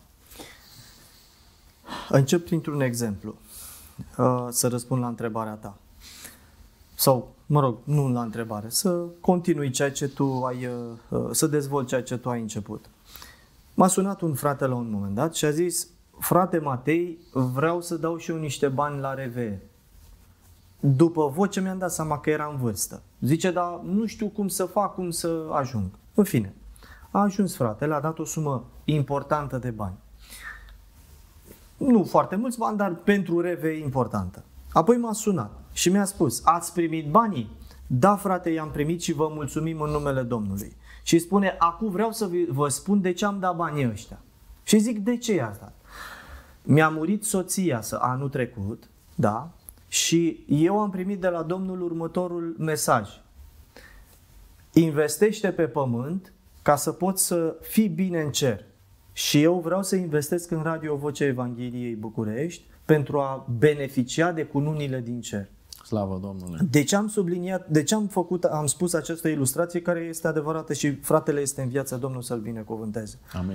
Încep printr-un exemplu, să răspund la întrebarea ta. Sau, mă rog, nu la întrebare, să continui ceea ce tu ai, să dezvolți ceea ce tu ai început. M-a sunat un frate la un moment dat și a zis: frate Matei, vreau să dau și eu niște bani la RVE. După voce mi-am dat seama că era în vârstă. Zice, dar nu știu cum să fac, cum să ajung. În fine, a ajuns fratele, a dat o sumă importantă de bani. Nu foarte mulți bani, dar pentru RVE importantă. Apoi m-a sunat și mi-a spus: ați primit banii? Da, frate, i-am primit și vă mulțumim în numele Domnului. Și spune: acum vreau să vă spun de ce am dat banii ăștia. Și zic: de ce i-ați dat? Mi-a murit soția anul trecut, da, și eu am primit de la Domnul următorul mesaj: investește pe pământ ca să poți să fii bine în cer. Și eu vreau să investesc în Radio Vocea Evangheliei București pentru a beneficia de cununile din cer. Slavă Domnului! De ce am subliniat, de ce am spus această ilustrație care este adevărată și fratele este în viață, Domnul să-l binecuvânteze. Amin.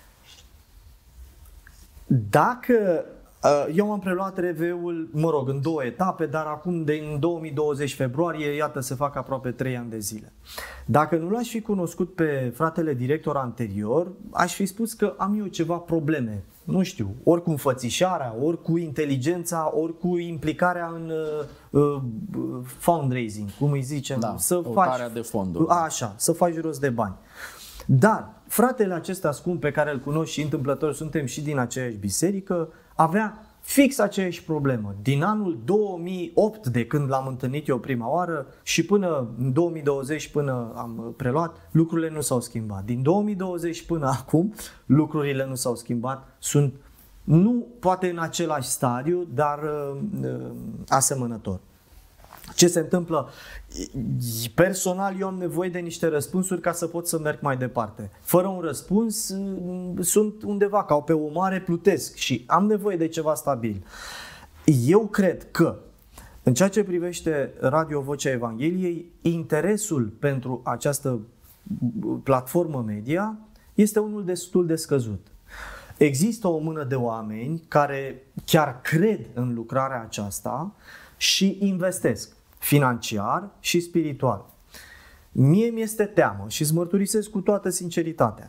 Dacă eu am preluat RV-ul, mă rog, în 2 etape, dar acum în 2020 februarie, iată, se fac aproape 3 ani de zile. Dacă nu l-aș fi cunoscut pe fratele director anterior, aș fi spus că am eu ceva probleme. Nu știu, ori cu înfățișarea, ori cu inteligența, ori cu implicarea în fundraising, cum îi zicem, da, să faci de fonduri. Așa, să faci rost de bani. Dar fratele acesta scump pe care îl cunosc și întâmplător suntem și din aceeași biserică, avea fix aceeași problemă. Din anul 2008, de când l-am întâlnit eu prima oară, și până în 2020, până am preluat, lucrurile nu s-au schimbat. Din 2020 până acum, lucrurile nu s-au schimbat. Sunt, nu poate în același stadiu, dar asemănător. Ce se întâmplă? Personal, eu am nevoie de niște răspunsuri ca să pot să merg mai departe. Fără un răspuns, sunt undeva, ca pe o mare, plutesc și am nevoie de ceva stabil. Eu cred că, în ceea ce privește Radio Vocea Evangheliei, interesul pentru această platformă media este unul destul de scăzut. Există o mână de oameni care chiar cred în lucrarea aceasta și investesc financiar și spiritual. Mie mi-este teamă și îți mărturisesc cu toată sinceritatea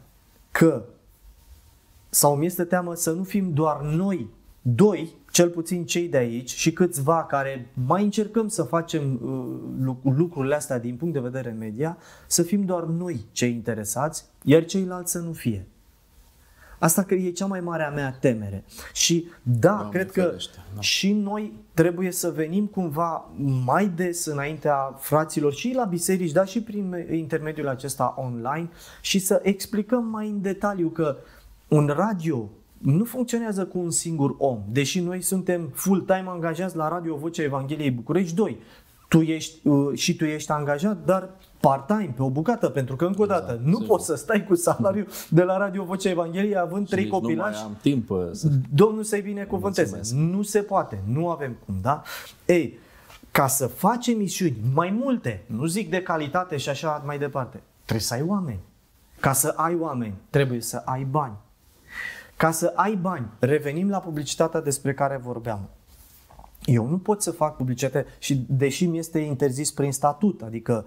sau mi-este teamă să nu fim doar noi doi, cel puțin cei de aici și câțiva care mai încercăm să facem lucrurile astea din punct de vedere media, să fim doar noi cei interesați, iar ceilalți să nu fie. Asta că e cea mai mare a mea temere. Și da, Doamne, cred că și noi trebuie să venim cumva mai des înaintea fraților și la biserici, dar și prin intermediul acesta online și să explicăm mai în detaliu că un radio nu funcționează cu un singur om. Deși noi suntem full-time angajați la Radio Vocea Evangheliei București 2. și tu ești angajat, dar part-time, pe o bucată, pentru că, încă o dată, nu poți să stai cu salariul de la Radio Vocea Evangheliei având 3 copilași. Nu mai am timp Domnul să-i binecuvânteze. Nu se poate, nu avem cum, da? Ei, ca să faci emisiuni mai multe, nu zic de calitate și așa mai departe, trebuie să ai oameni. Ca să ai oameni, trebuie să ai bani. Ca să ai bani, revenim la publicitatea despre care vorbeam. Eu nu pot să fac publicitate și deși mi este interzis prin statut, adică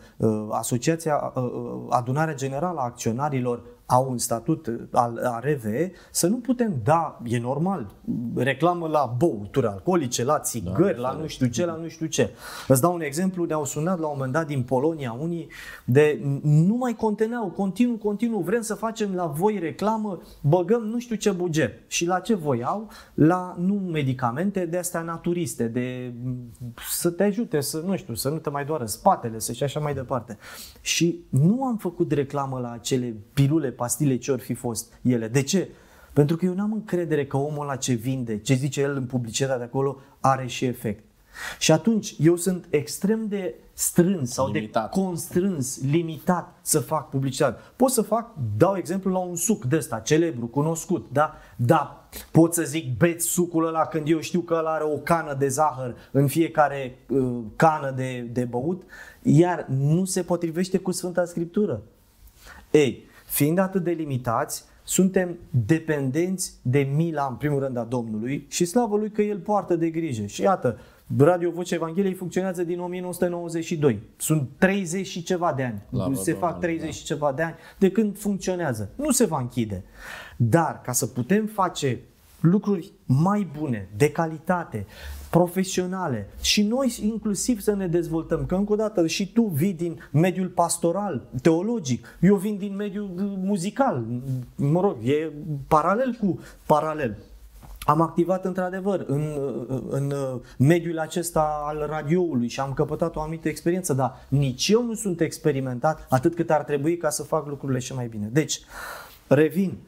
Adunarea Generală a Acționarilor au un statut al RVE, să nu putem da, e normal, reclamă la băuturi alcoolice, la țigări, la nu știu ce, la nu știu ce. Îți dau un exemplu, ne-au sunat la un moment dat din Polonia unii de nu mai conteneau, continuu, vrem să facem la voi reclamă, băgăm nu știu ce buget. Și la ce voiau? La nu medicamente de astea naturiste, de să te ajute, să nu te mai doară spatele, și așa mai departe. Și nu am făcut reclamă la acele pilule, pastile, ce ori fi fost ele. De ce? Pentru că eu n-am încredere că omul ăla ce vinde, ce zice el în publicitatea de acolo, are și efect. Și atunci eu sunt extrem de strâns sau limitat, de constrâns, limitat să fac publicitate. Pot să fac, dau exemplu la un suc de ăsta, celebru, cunoscut, da? Da, pot să zic beți sucul ăla când eu știu că ăla are o cană de zahăr în fiecare cană de băut, iar nu se potrivește cu Sfânta Scriptură. Ei, fiind atât de limitați, suntem dependenți de mila, în primul rând, a Domnului și slavă Lui că El poartă de grijă. Și iată, Radio Vocea Evangheliei funcționează din 1992. Sunt 30 și ceva de ani. Se fac 30 și ceva de ani de când funcționează. Nu se va închide. Dar ca să putem face lucruri mai bune, de calitate, profesionale și noi inclusiv să ne dezvoltăm, că încă o dată și tu vii din mediul pastoral, teologic, eu vin din mediul muzical, mă rog, e paralel cu paralel. Am activat într-adevăr în mediul acesta al radioului și am căpătat o anumită experiență, dar nici eu nu sunt experimentat atât cât ar trebui ca să fac lucrurile și mai bine. Deci, revin.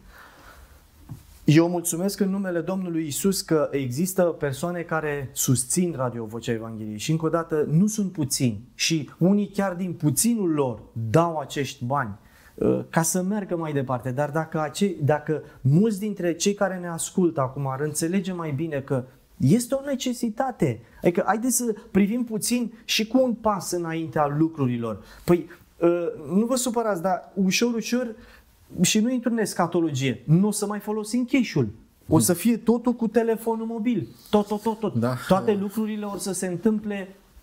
Eu mulțumesc în numele Domnului Iisus că există persoane care susțin Radio Vocea Evangheliei și încă o dată nu sunt puțini și unii chiar din puținul lor dau acești bani ca să meargă mai departe. Dar dacă mulți dintre cei care ne ascultă acum ar înțelege mai bine că este o necesitate, adică haideți să privim puțin și cu un pas înaintea lucrurilor. Păi nu vă supărați, dar ușor și nu intru în escatologie, nu o să mai folosim cash-ul. O să fie totul cu telefonul mobil. Tot. Da. Toate lucrurile o să se întâmple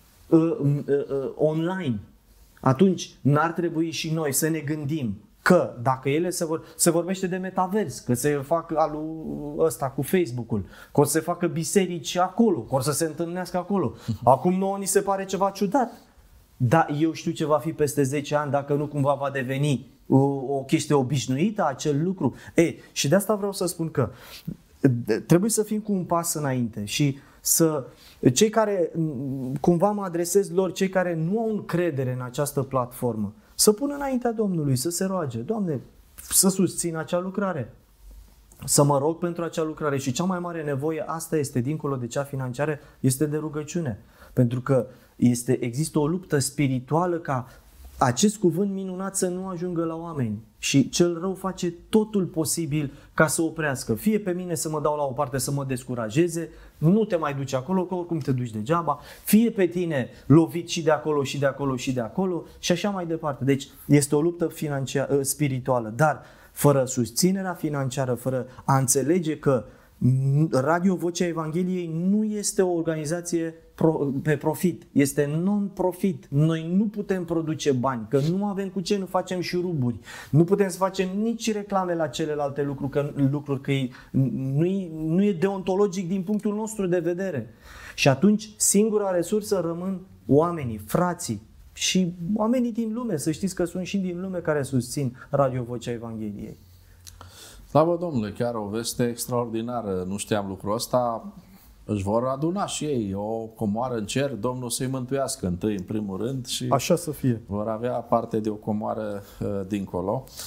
online. Atunci n-ar trebui și noi să ne gândim că dacă ele se vorbește de metavers, că se fac alul ăsta cu Facebook-ul, că o să se facă biserici acolo, că o să se întâlnească acolo. Acum nouă ni se pare ceva ciudat. Dar eu știu ce va fi peste 10 ani dacă nu cumva va deveni o chestie obișnuită acel lucru. Și de asta vreau să spun că trebuie să fim cu un pas înainte și cei care, cumva mă adresez lor, cei care nu au încredere în această platformă, să pună înaintea Domnului, să se roage: Doamne, să susțin acea lucrare, să mă rog pentru acea lucrare. Și cea mai mare nevoie, asta este, dincolo de cea financiară, este de rugăciune. Pentru că există o luptă spirituală ca acest cuvânt minunat să nu ajungă la oameni. Și cel rău face totul posibil ca să oprească. Fie pe mine să mă dau la o parte să mă descurajeze, nu te mai duci acolo, că oricum te duci degeaba, fie pe tine lovit și de acolo și de acolo și de acolo și așa mai departe. Deci este o luptă spirituală, dar fără susținerea financiară, fără a înțelege că Radio Vocea Evangheliei nu este o organizație pe profit, este non-profit. Noi nu putem produce bani, că nu avem cu ce, nu facem șuruburi. Nu putem să facem nici reclame la celelalte lucruri, că nu e deontologic din punctul nostru de vedere. Și atunci singura resursă rămân oamenii, frații și oamenii din lume. Să știți că sunt și din lume care susțin Radio Vocea Evangheliei. Slavă Domnului, chiar o veste extraordinară, nu știam lucrul ăsta. Își vor aduna și ei o comoară în cer, Domnul să-i mântuiască întâi, în primul rând, și așa să fie. Vor avea parte de o comoară dincolo.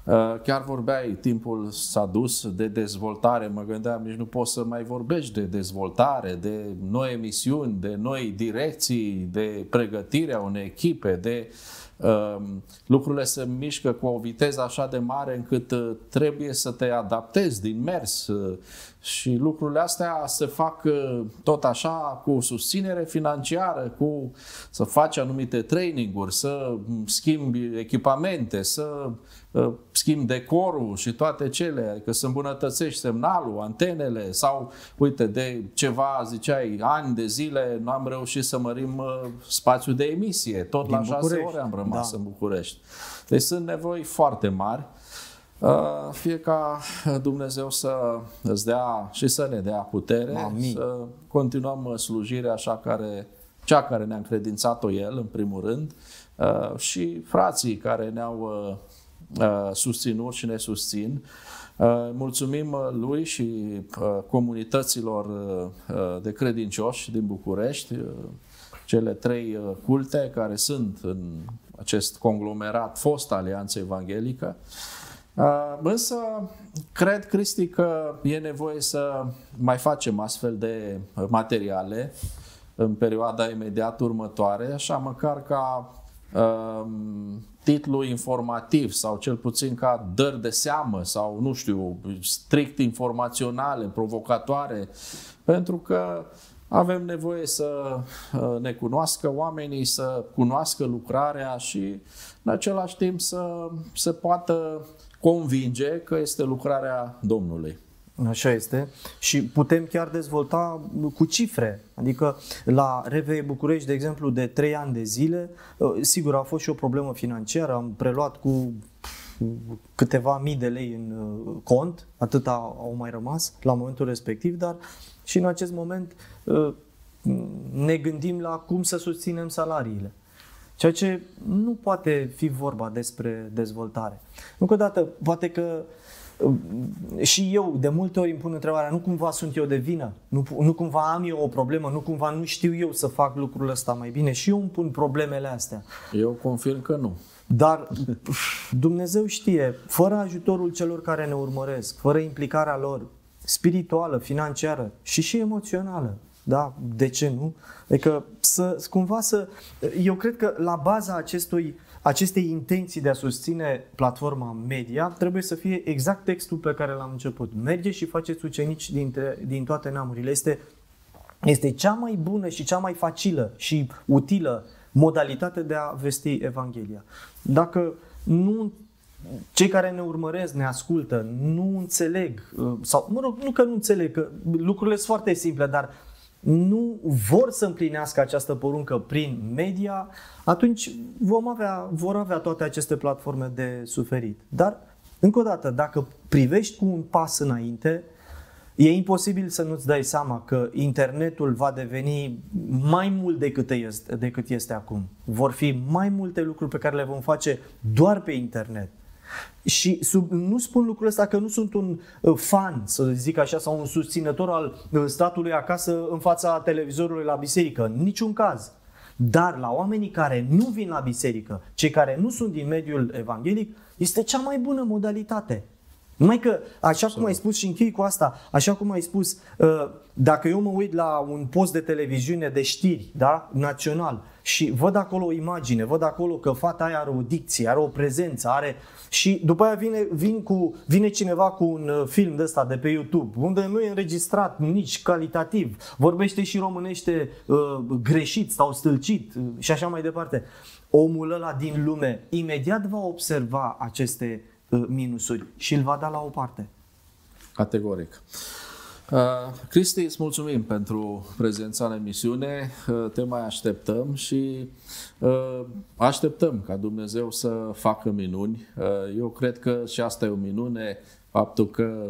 Chiar vorbeai, timpul s-a dus de dezvoltare, mă gândeam, nici nu poți să mai vorbești de dezvoltare, de noi emisiuni, de noi direcții, de pregătirea unei echipe, de lucrurile se mișcă cu o viteză așa de mare încât trebuie să te adaptezi din mers și lucrurile astea se fac tot așa cu susținere financiară, cu să faci anumite traininguri, să schimbi echipamente, să schimbi decorul și toate cele, adică să îmbunătățești semnalul, antenele sau, uite, de ceva, ziceai, ani de zile nu am reușit să mărim spațiul de emisie, tot din la 6 ore am rămas în București. Deci sunt nevoi foarte mari. Fie ca Dumnezeu să îți dea și să ne dea putere, să continuăm slujirea cea care ne-a încredințat-o El, în primul rând, și frații care ne-au susținut și ne susțin. Mulțumim lui și comunităților de credincioși din București, cele 3 culte care sunt în acest conglomerat fost Alianța Evanghelică. Însă, cred, Cristi, că e nevoie să mai facem astfel de materiale în perioada imediat următoare, așa măcar ca titlu informativ sau cel puțin ca dări de seamă sau, nu știu, strict informaționale, provocatoare, pentru că avem nevoie să ne cunoască oamenii, să cunoască lucrarea și în același timp să se poată convinge că este lucrarea Domnului. Așa este. Și putem chiar dezvolta cu cifre. Adică la RVE București, de exemplu, de 3 ani de zile, sigur a fost și o problemă financiară, am preluat cu câteva mii de lei în cont, atâta au mai rămas la momentul respectiv, dar și în acest moment ne gândim la cum să susținem salariile. Ceea ce nu poate fi vorba despre dezvoltare. Încă o dată, poate că și eu de multe ori îmi pun întrebarea, nu cumva sunt eu de vină? Nu cumva am eu o problemă? Nu cumva nu știu eu să fac lucrurile astea mai bine? Și eu îmi pun problemele astea. Eu confirm că nu. Dar Dumnezeu știe, fără ajutorul celor care ne urmăresc, fără implicarea lor spirituală, financiară și emoțională, da? De ce nu? Adică eu cred că la baza acestei intenții de a susține platforma media trebuie să fie exact textul pe care l-am început. Mergeți și faceți ucenici din toate neamurile. Este cea mai bună și cea mai facilă și utilă modalitate de a vesti Evanghelia. Dacă cei care ne urmăresc, ne ascultă, nu înțeleg, sau mă rog, nu că nu înțeleg, că lucrurile sunt foarte simple, dar nu vor să împlinească această poruncă prin media, atunci vor avea toate aceste platforme de suferit. Dar, încă o dată, dacă privești cu un pas înainte, e imposibil să nu-ți dai seama că internetul va deveni mai mult decât este acum. Vor fi mai multe lucruri pe care le vom face doar pe internet. Și nu spun lucrul ăsta că nu sunt un fan, să zic așa, sau un susținător al statului acasă în fața televizorului la biserică. În niciun caz. Dar la oamenii care nu vin la biserică, cei care nu sunt din mediul evanghelic, este cea mai bună modalitate. Numai că, așa cum ai spus și închei cu asta, așa cum ai spus, dacă eu mă uit la un post de televiziune de știri, da, național, și văd acolo o imagine, văd acolo că fata aia are o dicție, are o prezență, și după aia vine cineva cu un film de ăsta de pe YouTube, unde nu e înregistrat nici calitativ, vorbește și românește greșit sau stâlcit și așa mai departe. Omul ăla din lume imediat va observa aceste minusuri și îl va da la o parte. Categoric. Cristi, îți mulțumim pentru prezența în emisiune, te mai așteptăm și așteptăm ca Dumnezeu să facă minuni. Eu cred că și asta e o minune, faptul că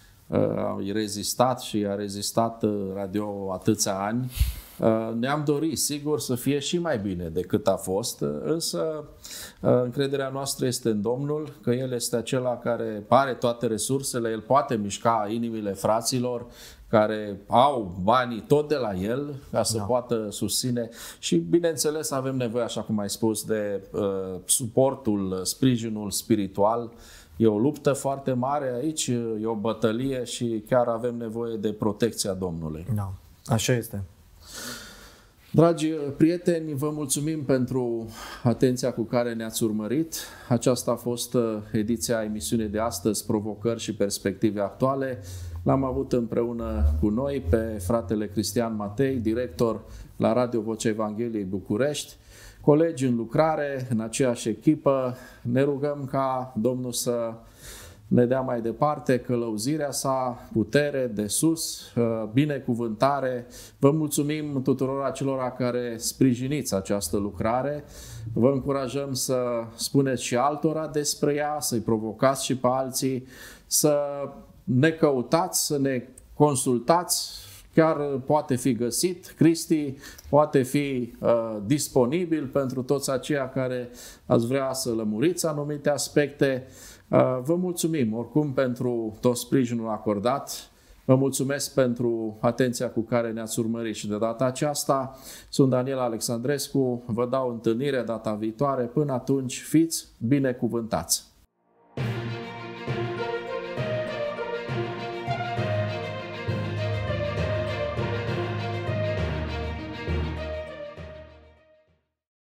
ai rezistat și a rezistat radio atâția ani. Ne-am dorit, sigur, să fie și mai bine decât a fost, însă încrederea noastră este în Domnul, că El este acela care are toate resursele, El poate mișca inimile fraților care au banii tot de la El ca să poată susține și, bineînțeles, avem nevoie, așa cum ai spus, de suportul, sprijinul spiritual E o luptă foarte mare aici, e o bătălie și chiar avem nevoie de protecția Domnului. Da, așa este. Dragi prieteni, vă mulțumim pentru atenția cu care ne-ați urmărit. Aceasta a fost ediția emisiunii de astăzi, Provocări și perspective actuale. L-am avut împreună cu noi pe fratele Cristian Matei, director la Radio Vocea Evangheliei București, colegi în lucrare, în aceeași echipă. Ne rugăm ca Domnul să ne dea mai departe călăuzirea sa, putere de sus, binecuvântare. Vă mulțumim tuturor acelora care sprijiniți această lucrare. Vă încurajăm să spuneți și altora despre ea, să-i provocați și pe alții, să ne căutați, să ne consultați. Chiar poate fi găsit, Cristi poate fi disponibil pentru toți aceia care ați vrea să lămuriți anumite aspecte. Vă mulțumim oricum pentru tot sprijinul acordat. Vă mulțumesc pentru atenția cu care ne-ați urmărit și de data aceasta. Sunt Daniel Alexandrescu, vă dau întâlnire data viitoare. Până atunci, fiți binecuvântați!